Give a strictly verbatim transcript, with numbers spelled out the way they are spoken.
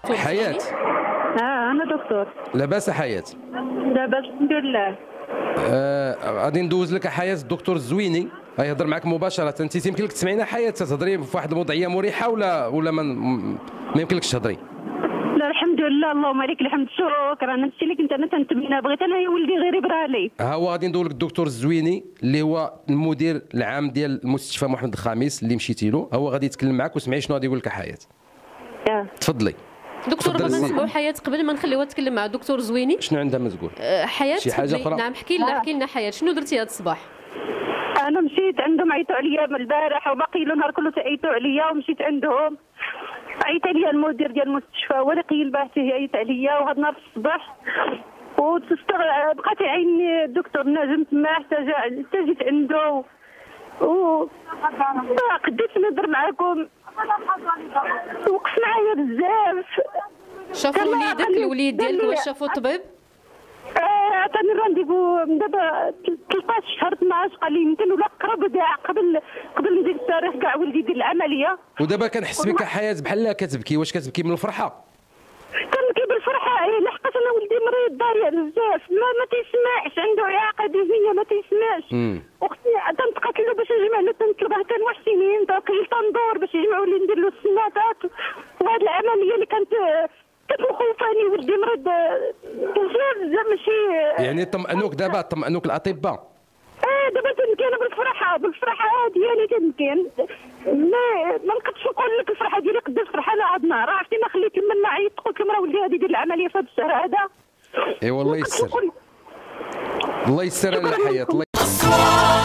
دكتور حياة. اه انا دكتور. لاباس حياة؟ لاباس الحمد لله. آه، غادي ندوز لك حياة الدكتور الزويني غيهضر معك مباشرة. انت يمكن لك تسمعينا حياة تهضري في واحد الوضعية مريحة ولا ولا ما ما يمكنلكش تهضري؟ لا الحمد لله اللهم لك الحمد شكرا. انا هادشي اللي كنت انا تنتمنى بغيت انا يا ولدي غير يبرى لي. ها هو غادي ندوز لك الدكتور الزويني اللي هو المدير العام ديال المستشفى محمد الخامس اللي مشيتي له. هو غادي يتكلم معك وسمعي شنو غادي يقول لك حياة. اه تفضلي دكتور. تفضل بابا السي. نسمعوا حياة قبل ما نخليوها تكلم مع الدكتور زويني. شنو عندها ما تقول؟ أه، حياة شي حاجة تفضلي. أخرى؟ نعم احكي لنا احكي لنا حياة شنو درتي هذا الصباح؟ انا مشيت عندهم عيطوا عليا من البارح وباقي له نهار كله تعيطوا عليا ومشيت عندهم عيط عليا المدير ديال المستشفى هو اللي قيل باهتي عيط عليا وهذا النهار الصباح وتستغرب بقات يعيني الدكتور ناجم تما حتى جا حتى جيت عنده و ما قديتش نهضر معاكم وقف معايا بزاف. شافوا كان وليدك قال لي- الوليد قال ديالك لي- واش شافوا الطبيب؟ آه، عطاني رانديفو من دابا ثلاثطاش شهر اثناش قال لي يمكن ولا قرب كاع قبل قبل ندير التاريخ كاع ولدي يدير العمليه. ودابا كنحس بك حياة بحال كتبكي. واش كتبكي من الفرحة؟ كنبكي بالفرحه إيه، لحقاش انا ولدي مريض ضاري بزاف ما ما تيسمعش عنده اعاقه ذهنيه ما تيسمعش. امم اختي تنتقاتلو باش نجمع له تنطلبها كان واحد سنين تنقيل تندور باش يجمعوا لي ندير له السناتات وهاد العمليه اللي كانت كانت مخوفاني ولدي مريض بزاف بزاف ماشي. يعني طمأنوك دابا طمأنوك الأطباء؟ اه دابا تنبكي انا بالفرحه بالفرحه ديالي تنبكي ما ما نقدرش نقول لك الفرحه ديالي قد الفرحه لا عاد نهار عرفتي ما خليت لما نعيط قلت لهم راه ولدي غادي يدير العمليه في هذا الشهر هذا. اي والله ما نقدرش يسر. نقول- الله يسر على شكراً حياة. لكم. الله